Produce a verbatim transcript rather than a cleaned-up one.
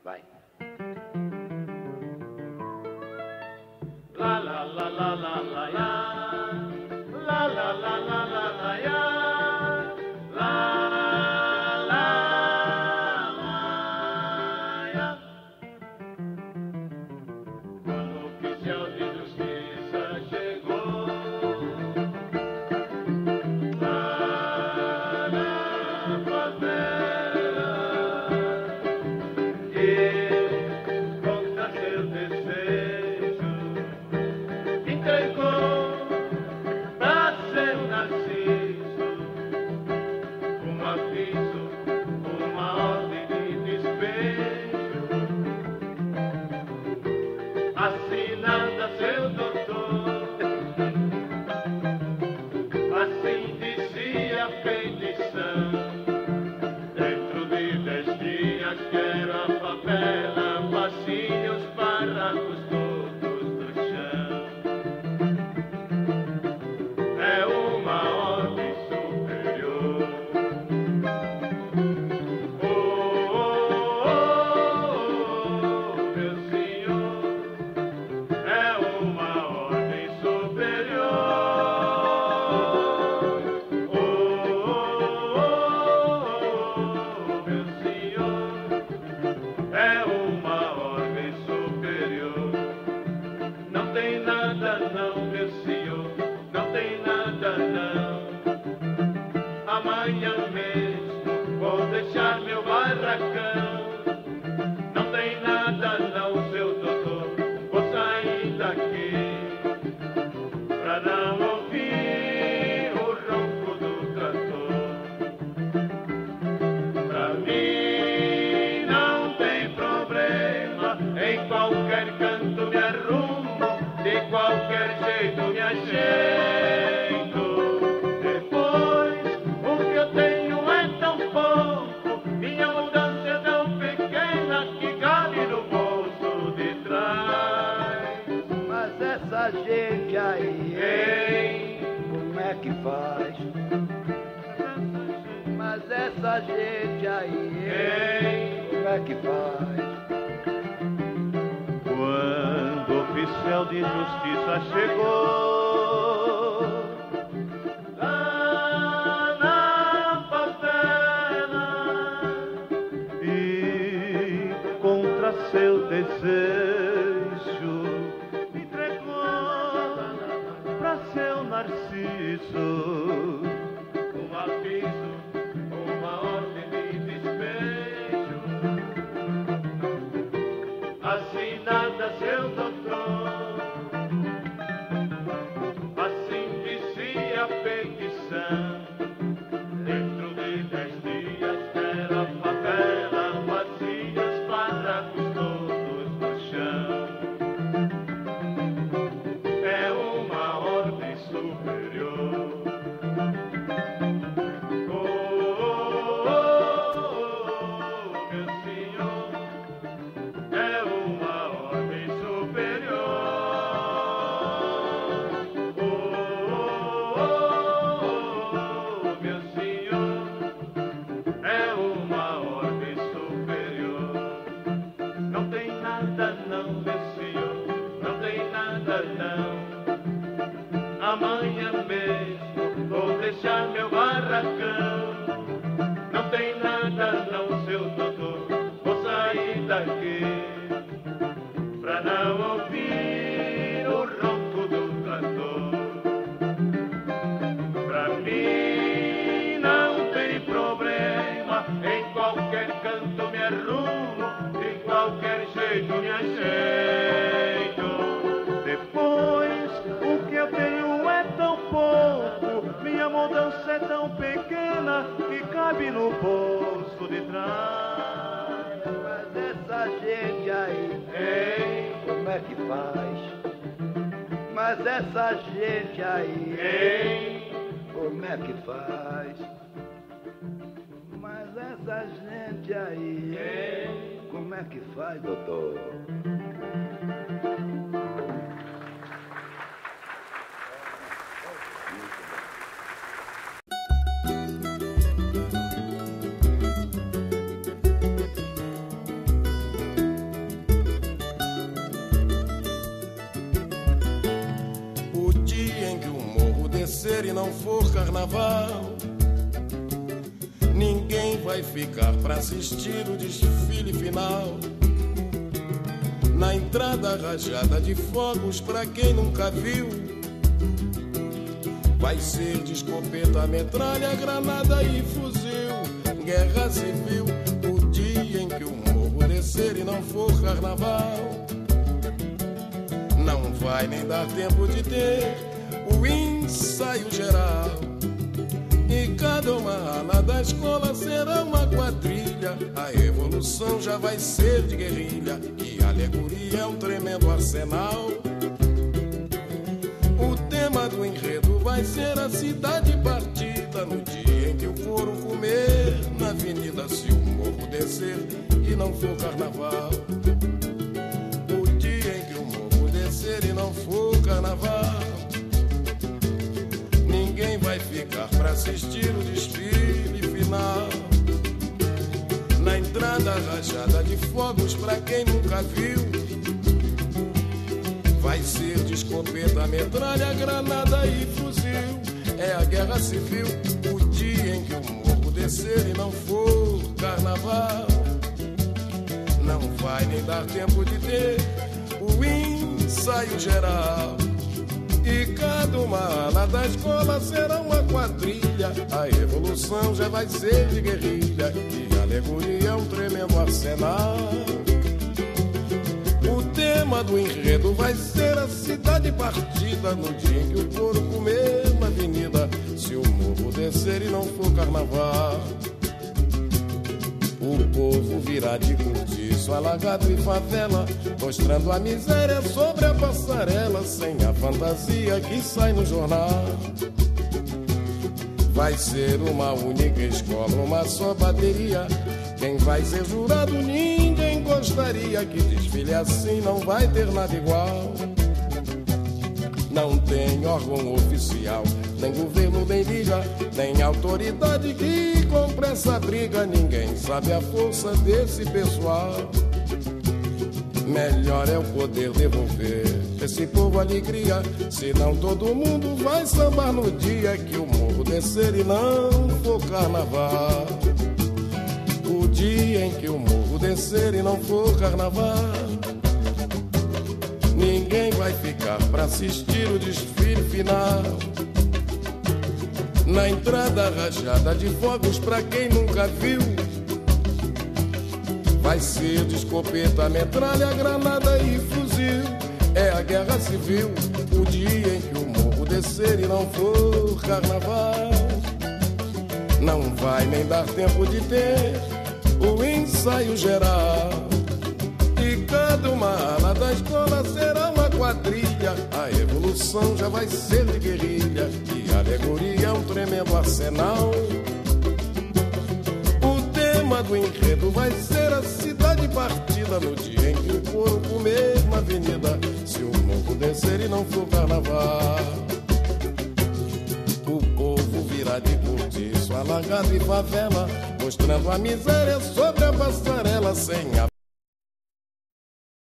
Vai. La la la la la la ya. La la la la la la ya. La la la ya. Quando o oficial de justiça chegou lá na favela, ele contra seu desejo entregou pra seu Narciso um aviso, uma ordem de despejo, assinada seu doutor. Assim dizia a petição: dentro de dez dias quero a favela, passinhos, barracos todos no chão. É uma ordem superior. Oh, oh, oh, oh, meu senhor, é uma ordem superior. Oh, oh, oh, oh, meu senhor, é uma ordem superior. Não tem nada não, meu senhor, não tem nada não. Amanhã mesmo vou deixar meu barracão. Não tem nada não, seu doutor, vou sair daqui pra não ouvir o ronco do trator. Pra mim não tem problema, em qualquer canto me arrumo, de qualquer jeito me ajeito. Depois, o que eu tenho é tão pouco, minha mudança é tão pequena que cabe no bolso de trás. Mas essa gente aí, Ei, como é que faz? Mas essa gente aí, ei, como é que faz? quando o oficial de justiça chegou lá na favela e contra seu desejo entregou pra seu Narciso um aviso, uma ordem de despejo, assinada seu doutor. Assim dizia a petição: dentro de dez dias quero a favela, vazia, os barracos todos no chão. É uma ordem superior. Oh, oh, oh, oh, meu senhor, é uma ordem superior. Oh, oh, oh, oh, meu senhor, é uma ordem superior. Não tem nada não, meu senhor, não tem nada não. Amanhã mesmo vou deixar meu barracão. Não tem nada não, seu doutor, vou sair daqui pra não ouvir o ronco do trator. Pra mim não tem problema, em qualquer canto me arrumo, de qualquer jeito me ajeito. Depois, o que eu tenho é tão pouco, minha mudança é tão pequena que cabe no bolso de trás. Mas essa gente aí, Ei, como é que faz? Mas essa gente aí, ei, como é que faz? Mas essa gente aí, ei. como é que faz, doutor? e não for carnaval, ninguém vai ficar pra assistir o desfile final. Na entrada rajada de fogos, pra quem nunca viu, vai ser de escopeta, metralha, granada e fuzil. Guerra civil, o dia em que o morro descer e não for carnaval, não vai nem dar tempo de ter o ensaio geral. E cada uma ala da escola será uma quadrilha. A evolução já vai ser de guerrilha, e a alegoria é um tremendo arsenal. O tema do enredo vai ser a cidade partida, no dia em que o couro comer na avenida, se o morro descer e não for carnaval. O dia em que o morro descer e não for carnaval, ninguém vai ficar pra assistir o desfile final. Na entrada rajada de fogos, pra quem nunca viu, vai ser de escopeta, metralha, granada e fuzil. É a guerra civil, o dia em que o morro descer e não for carnaval, não vai nem dar tempo de ter o ensaio geral. E cada uma ala da escola será uma quadrilha. A evolução já vai ser de guerrilha, e a alegoria é um tremendo arsenal. O tema do enredo vai ser a cidade partida, no dia em que o couro comer na avenida, se o morro descer e não for carnaval. O povo virá de cortiço, alagado e favela, mostrando a miséria sobre a passarela, sem a fantasia que sai no jornal. Vai ser uma única escola, uma só bateria. Quem vai ser jurado ninguém gostaria. Que desfile assim não vai ter nada igual. Não tem órgão oficial, nem governo, nem liga, nem autoridade que compre essa briga. Ninguém sabe a força desse pessoal. Melhor é o poder devolver esse povo alegria, senão todo mundo vai sambar no dia que o morro descer e não for carnaval. O dia em que o morro descer e não for carnaval, ninguém vai ficar pra assistir o desfile final. Na entrada rajada de fogos, pra quem nunca viu, vai ser de escopeta, metralha, granada e fuzil. É a guerra civil, o dia em que o morro descer e não for carnaval, não vai nem dar tempo de ter o ensaio geral. E cada uma ala da escola será uma quadrilha. A evolução já vai ser de guerrilha, e a alegoria é um tremendo arsenal. O tema do enredo vai ser a cidade partida, no dia em que o couro comer na avenida, se o morro descer e não for carnaval. O povo virá de cortiço, alagado e favela, mostrando a miséria sobre a passarela, sem a